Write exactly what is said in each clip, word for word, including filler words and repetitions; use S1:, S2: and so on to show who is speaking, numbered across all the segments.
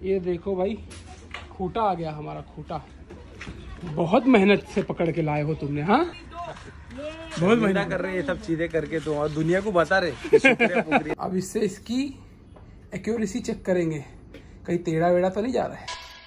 S1: ये देखो भाई, खूटा आ गया हमारा खूटा। बहुत मेहनत से पकड़ के लाए हो तुमने। हाँ, बहुत मेहनत कर रहे हैं ये सब चीजें करके तो, और दुनिया को बता रहे। अब इससे इसकी एक्यूरेसी चेक करेंगे, कहीं टेढ़ा वेढ़ा तो नहीं जा रहा है।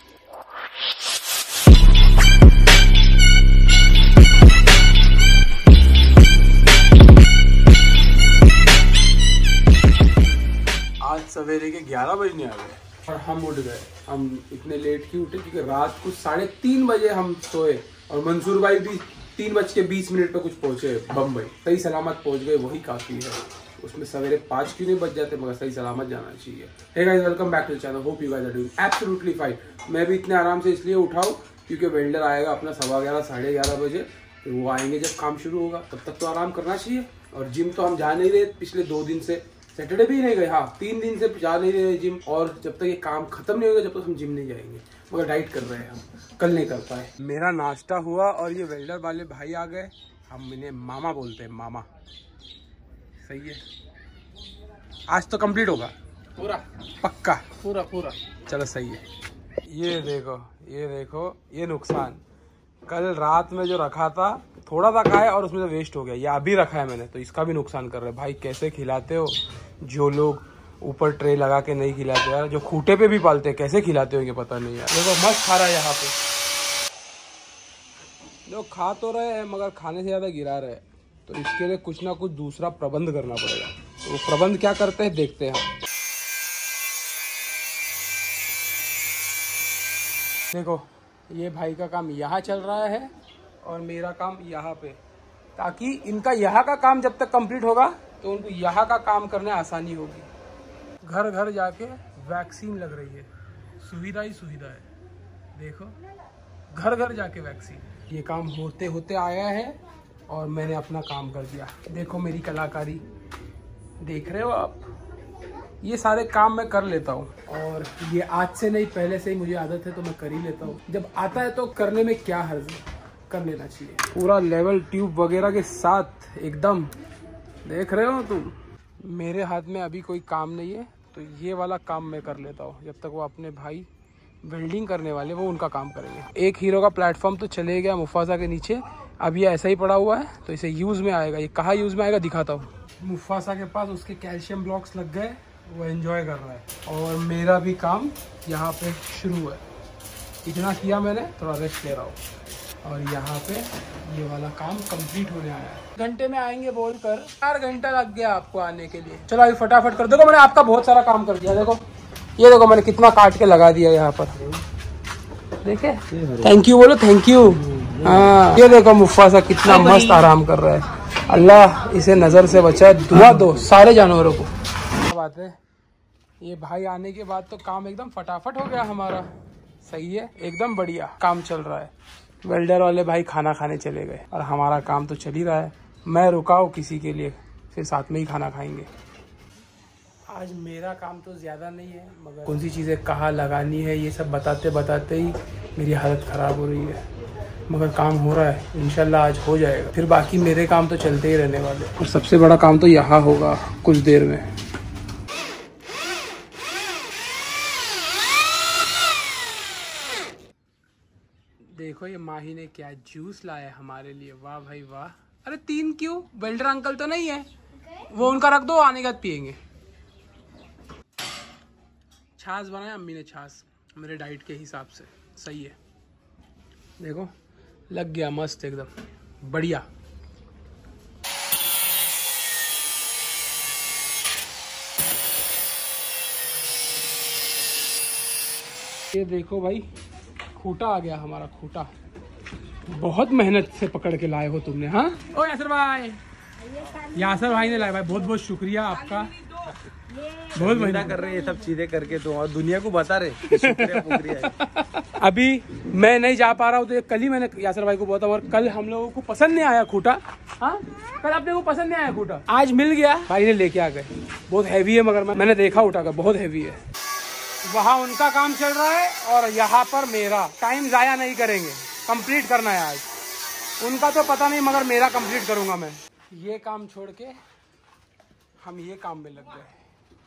S1: आज सवेरे के ग्यारह बजने आ गए और हम उठ गए। हम इतने लेट क्यों उठे? क्योंकि रात को साढ़े तीन बजे हम सोए और मंसूर भाई भी तीन बज के बीस मिनट पे कुछ पहुंचे बम्बई। सही सलामत पहुंच गए, वही काफी है। उसमें सवेरे पाँच क्यों नहीं बज जाते, मगर सही सलामत जाना चाहिए। Hey guys, welcome back to the channel. Hope you guys are doing absolutely fine. मैं भी इतने आराम से इसलिए उठाऊं क्योंकि वेल्डर आएगा अपना सवा ग्यारह साढ़े ग्यारह बजे। तो वो आएंगे जब काम शुरू होगा, तब तक तो आराम करना चाहिए। और जिम तो हम जा नहीं रहे पिछले दो दिन से, सैटरडे भी नहीं गए। हाँ, तीन दिन से जा नहीं रहे जिम। और जब तक ये काम खत्म नहीं होगा जब तक हम जिम नहीं जाएंगे। मगर डाइट कर रहे हैं हम, कल नहीं कर पाए। मेरा नाश्ता हुआ और ये वेल्डर वाले भाई आ गए। हम इन्हें मामा बोलते हैं, मामा। सही है, आज तो कंप्लीट होगा पूरा, पक्का पूरा पूरा। चलो सही है। ये देखो, ये देखो, ये नुकसान कल रात में जो रखा था, थोड़ा सा खाए और उसमें से वेस्ट हो गया। ये अभी रखा है मैंने, तो इसका भी नुकसान कर रहे हैं। भाई कैसे खिलाते हो जो लोग ऊपर ट्रे लगा के नहीं खिलाते यार, जो खूटे पे भी पालते हैं, कैसे खिलाते हो ये पता नहीं यार। देखो मस्त खा रहा है यहाँ पे, लोग खा तो रहे हैं मगर खाने से ज्यादा गिरा रहे हैं। तो इसके लिए कुछ ना कुछ दूसरा प्रबंध करना पड़ेगा। तो वो प्रबंध क्या करते हैं देखते हैं हम। देखो, ये भाई का काम यहाँ चल रहा है और मेरा काम यहाँ पे, ताकि इनका यहाँ का काम जब तक कंप्लीट होगा तो उनको यहाँ का काम करने आसानी होगी। घर घर जाके वैक्सीन लग रही है, सुविधा ही सुविधा है। देखो, घर घर जाके वैक्सीन। ये काम होते होते आया है और मैंने अपना काम कर दिया। देखो मेरी कलाकारी, देख रहे हो आप। ये सारे काम मैं कर लेता हूँ और ये आज से नहीं, पहले से ही मुझे आदत है, तो मैं कर ही लेता हूँ। जब आता है तो करने में क्या हर्ज है, कर लेना चाहिए। पूरा लेवल ट्यूब वगैरह के साथ एकदम, देख रहे हो तुम। मेरे हाथ में अभी कोई काम नहीं है, तो ये वाला काम मैं कर लेता हूँ। जब तक वो अपने भाई वेल्डिंग करने वाले, वो उनका काम करेंगे। एक हीरो का प्लेटफॉर्म तो चले गया मुफासा के नीचे, अब ये ऐसा ही पड़ा हुआ है, तो इसे यूज़ में आएगा। ये कहाँ यूज़ में आएगा दिखाता हूँ। मुफासा के पास उसके कैल्शियम ब्लॉक्स लग गए, वो एंजॉय कर रहा है और मेरा भी काम यहाँ पे शुरू है। इतना किया मैंने, थोड़ा रेस्ट ले रहा हूँ। और यहाँ पे ये वाला काम कंप्लीट होने आया है। घंटे में आएंगे बोलकर चार घंटा लग गया आपको आने के लिए। चलो अभी फटाफट कर। देखो मैंने आपका बहुत सारा काम कर दिया। देखो ये देखो, मैंने कितना काट के लगा दिया यहाँ पर, देखे। थैंक यू बोलो, थैंक यू। हाँ, ये देखो मुफासा कितना मस्त आराम कर रहा है। अल्लाह इसे नजर से बचाए, दुआ दो सारे जानवरों को। बात है, ये भाई आने के बाद तो काम एकदम फटाफट हो गया हमारा। सही है, एकदम बढ़िया काम चल रहा है। वेल्डर वाले भाई खाना खाने चले गए और हमारा काम तो चल ही रहा है। मैं रुका हूँ किसी के लिए, फिर साथ में ही खाना खाएंगे। आज मेरा काम तो ज़्यादा नहीं है, मगर कौन सी चीज़ें कहाँ लगानी है ये सब बताते बताते ही मेरी हालत ख़राब हो रही है। मगर काम हो रहा है, इंशाल्लाह आज हो जाएगा। फिर बाकी मेरे काम तो चलते ही रहने वाले। और सबसे बड़ा काम तो यहाँ होगा कुछ देर में। देखो ये माही ने क्या जूस लाया हमारे लिए, वाह भाई वाह। अरे तीन क्यों? वेल्डर अंकल तो नहीं है, वो उनका रख दो, आने के बाद पियेंगे। छाछ बनाया अम्मी ने, छाछ मेरे डाइट के हिसाब से। सही है, देखो लग गया मस्त एकदम बढ़िया। ये देखो भाई, खूटा आ गया हमारा खूटा। बहुत मेहनत से पकड़ के लाए हो तुमने। हाँ ओ यासर भाई, यासर भाई ने लाया भाई, बहुत बहुत शुक्रिया आपका। बहुत मेहनत कर रहे हैं ये सब चीजें करके तो, और दुनिया को बता रहे शुक्रिया शुक्रिया। अभी मैं नहीं जा पा रहा हूँ, तो कल ही मैंने यासर भाई को बोला था, और कल हम लोगों को पसंद नहीं आया खूटा। हाँ, कल अपने को पसंद नहीं आया खूटा, आज मिल गया, भाई ने लेके आ गए। बहुत हैवी है, मगर मैंने देखा उठा कर, बहुत हैवी है। वहाँ उनका काम चल रहा है और यहाँ पर मेरा। टाइम जाया नहीं करेंगे, कंप्लीट करना है आज। उनका तो पता नहीं, मगर मेरा कंप्लीट करूँगा मैं। ये काम छोड़ के हम ये काम में लग गए।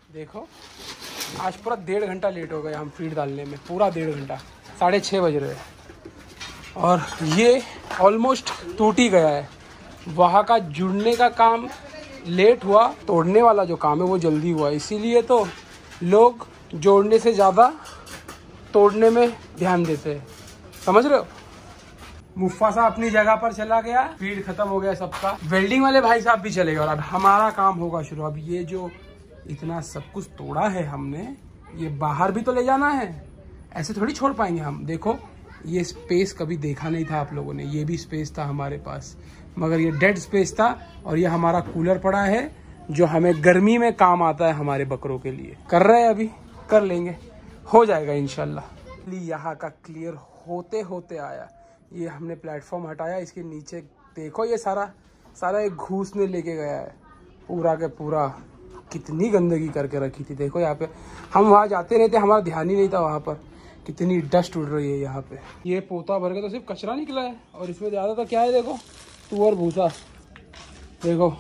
S1: देखो आज पूरा डेढ़ घंटा लेट हो गया हम फीड डालने में, पूरा डेढ़ घंटा, साढ़े छः बज रहे हैं और ये ऑलमोस्ट टूट ही गया है। वहाँ का जुड़ने का काम लेट हुआ, तोड़ने वाला जो काम है वो जल्दी हुआ, इसीलिए तो लोग जोड़ने से ज़्यादा तोड़ने में ध्यान देते हैं, समझ रहे हो। मुफासा अपनी जगह पर चला गया, फीड खत्म हो गया सबका, वेल्डिंग वाले भाई साहब भी चले गए और अब हमारा काम होगा शुरू। अब ये जो इतना सब कुछ तोड़ा है हमने, ये बाहर भी तो ले जाना है, ऐसे थोड़ी छोड़ पाएंगे हम। देखो ये स्पेस कभी देखा नहीं था आप लोगों ने, ये भी स्पेस था हमारे पास, मगर ये डेड स्पेस था और ये हमारा कूलर पड़ा है जो हमें गर्मी में काम आता है हमारे बकरों के लिए। कर रहे हैं, अभी कर लेंगे, हो जाएगा इंशाल्लाह। यहाँ का क्लियर होते होते आया, ये हमने प्लेटफॉर्म हटाया, इसके नीचे देखो ये सारा सारा एक घूस ने लेके गया है पूरा के पूरा, कितनी गंदगी करके रखी थी। देखो यहाँ पे हम वहाँ जाते रहते, हमारा ध्यान ही नहीं था वहाँ पर कितनी डस्ट उड़ रही है यहाँ पे। ये पोता भर के तो सिर्फ कचरा निकला है और इसमें ज़्यादा तो क्या है, देखो तुअर भूसा, देखो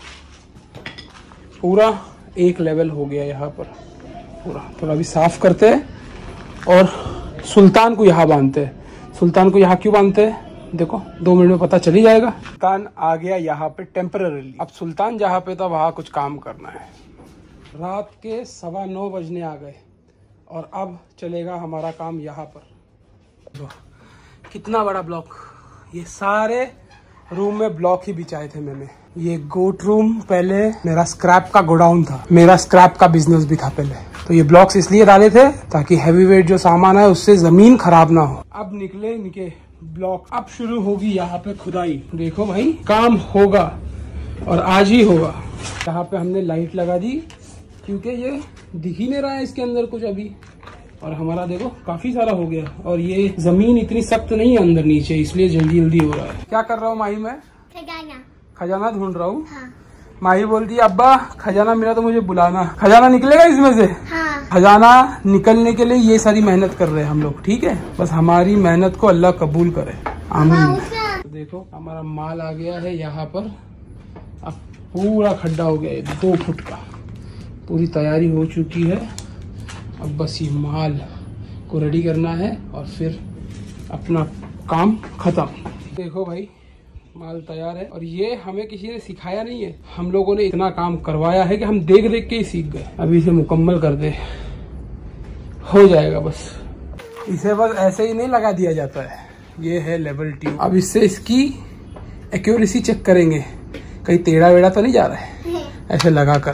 S1: पूरा एक लेवल हो गया यहाँ पर पूरा। थोड़ा अभी साफ करते हैं और सुल्तान को यहाँ बांधते हैं। सुल्तान को यहाँ क्यों बांधते हैं, देखो दो मिनट में पता चली जाएगा। सुल्तान आ गया यहाँ पे टेम्पररीली, अब सुल्तान जहाँ पे था वहाँ कुछ काम करना है। रात के सवा नौ बजने आ गए और अब चलेगा हमारा काम यहाँ पर। कितना बड़ा ब्लॉक, ये सारे रूम में ब्लॉक ही बिछाए थे मैंने। ये गोट रूम पहले मेरा स्क्रैप का गोडाउन था, मेरा स्क्रैप का बिजनेस भी था पहले, तो ये ब्लॉक्स इसलिए डाले थे ताकि हैवी वेट जो सामान है उससे जमीन खराब ना हो। अब निकले इनके ब्लॉक, अब शुरू होगी यहाँ पे खुदाई। देखो भाई काम होगा और आज ही होगा। यहाँ पे हमने लाइट लगा दी क्योंकि ये दिख ही नहीं रहा है इसके अंदर कुछ अभी, और हमारा देखो काफी सारा हो गया और ये जमीन इतनी सख्त नहीं है अंदर नीचे, इसलिए जल्दी जल्दी हो रहा है। क्या कर रहा हूँ माही, मैं
S2: खजाना
S1: खजाना ढूंढ रहा हूँ।
S2: हाँ।
S1: माही बोलती है अब्बा खजाना मिला तो मुझे बुलाना, खजाना निकलेगा इसमें से।
S2: हाँ।
S1: खजाना निकलने के लिए ये सारी मेहनत कर रहे हैं हम लोग, ठीक है, बस हमारी मेहनत को अल्लाह कबूल करे, आमीन। तो देखो हमारा माल आ गया है यहाँ पर, अब पूरा खड्डा हो गया है दो फुट का, पूरी तैयारी हो चुकी है। अब बस ये माल को रेडी करना है और फिर अपना काम खत्म। देखो भाई माल तैयार है और ये हमें किसी ने सिखाया नहीं है, हम लोगों ने इतना काम करवाया है कि हम देख देख के ही सीख गए। अभी इसे मुकम्मल कर दे, हो जाएगा बस। इसे बस ऐसे ही नहीं लगा दिया जाता है, ये है लेवल ट्यूब। अब इससे इसकी एक्यूरेसी चेक करेंगे, कहीं टेढ़ा वेढ़ा तो नहीं जा रहा है। ऐसे लगाकर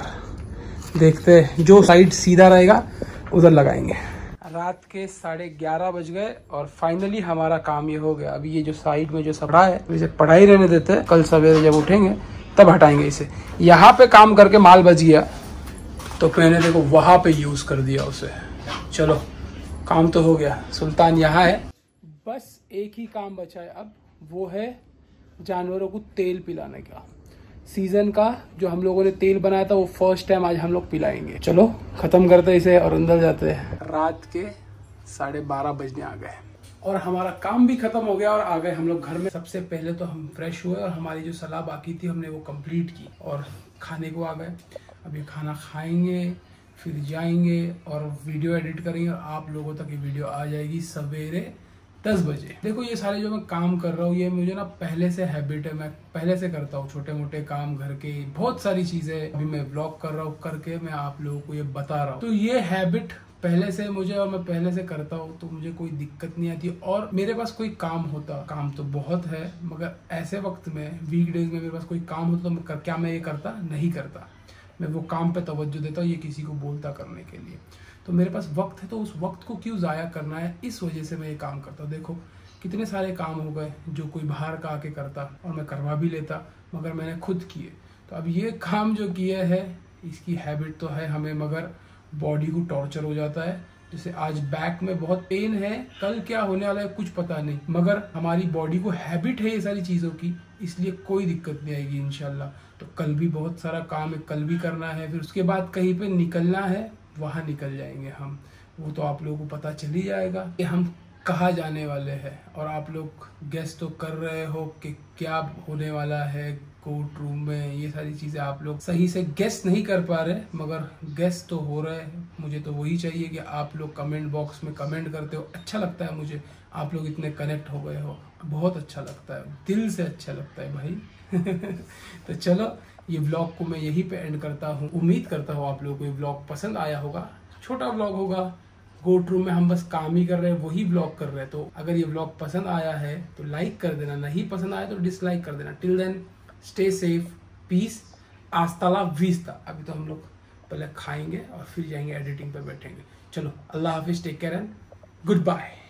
S1: देखते हैं, जो साइड सीधा रहेगा उधर लगाएंगे। रात के साढ़े ग्यारह बज गए और फाइनली हमारा काम ये हो गया। अभी ये जो साइड में जो सपड़ा है इसे पढ़ाई रहने देते हैं, कल सवेरे जब उठेंगे तब हटाएंगे इसे। यहाँ पे काम करके माल बच गया तो मैंने देखो वहां पे यूज कर दिया उसे। चलो काम तो हो गया, सुल्तान यहाँ है, बस एक ही काम बचा है अब, वो है जानवरों को तेल पिलाने का। सीजन का जो हम लोगों ने तेल बनाया था वो फर्स्ट टाइम आज हम लोग पिलाएंगे। चलो खत्म करते हैं इसे और अंदर जाते हैं। रात के साढ़े बारह बजने आ गए और हमारा काम भी खत्म हो गया और आ गए हम लोग घर में। सबसे पहले तो हम फ्रेश हुए और हमारी जो सलाह बाकी थी हमने वो कंप्लीट की और खाने को आ गए। अब ये खाना खाएंगे, फिर जाएंगे और वीडियो एडिट करेंगे और आप लोगों तक ये वीडियो आ जाएगी सवेरे दस बजे। देखो ये सारे जो मैं काम कर रहा हूँ ये मुझे ना पहले से हैबिट है, मैं पहले से करता हूँ छोटे मोटे काम, घर के बहुत सारी चीजें अभी मैं व्लॉग कर रहा हूँ करके मैं आप लोगों को ये बता रहा हूँ। तो ये हैबिट पहले से मुझे और मैं पहले से करता हूँ तो मुझे कोई दिक्कत नहीं आती। और मेरे पास कोई काम होता, काम तो बहुत है मगर ऐसे वक्त में वीकडेज में मेरे पास कोई काम होता तो मैं कर, क्या मैं ये करता नहीं करता, मैं वो काम पे तवज्जो देता हूँ, ये किसी को बोलता करने के लिए। तो मेरे पास वक्त है तो उस वक्त को क्यों ज़ाया करना है, इस वजह से मैं ये काम करता हूँ। देखो कितने सारे काम हो गए जो कोई बाहर का आके करता और मैं करवा भी लेता मगर मैंने खुद किए। तो अब ये काम जो किए है इसकी हैबिट तो है हमें, मगर बॉडी को टॉर्चर हो जाता है। जैसे आज बैक में बहुत पेन है, कल क्या होने वाला है कुछ पता नहीं, मगर हमारी बॉडी को हैबिट है ये सारी चीज़ों की, इसलिए कोई दिक्कत नहीं आएगी इंशाल्लाह। तो कल भी बहुत सारा काम है, कल भी करना है, फिर उसके बाद कहीं पे निकलना है, वहाँ निकल जाएंगे हम, वो तो आप लोगों को पता चल ही जाएगा कि हम कहाँ जाने वाले हैं, और आप लोग गेस तो कर रहे हो कि क्या होने वाला है कोर्ट रूम में। ये सारी चीज़ें आप लोग सही से गेस नहीं कर पा रहे, मगर गेस तो हो रहे हैं। मुझे तो वही चाहिए कि आप लोग कमेंट बॉक्स में कमेंट करते हो। अच्छा लगता है मुझे, आप लोग इतने कनेक्ट हो गए हो, बहुत अच्छा लगता है, दिल से अच्छा लगता है भाई। तो चलो, ये व्लॉग को मैं यहीं पे एंड करता हूँ। उम्मीद करता हूँ आप लोगों को ये व्लॉग पसंद आया होगा। छोटा व्लॉग होगा, कोर्ट रूम में हम बस काम ही कर रहे हैं, वही व्लॉग कर रहे हैं। तो अगर ये व्लॉग पसंद आया है तो लाइक कर देना, नहीं पसंद आया तो डिसलाइक कर देना। Till then stay safe, peace, hasta la vista। अभी तो हम लोग पहले खाएंगे और फिर जाएंगे एडिटिंग पे बैठेंगे। चलो, अल्लाह हाफिज, take care and good bye.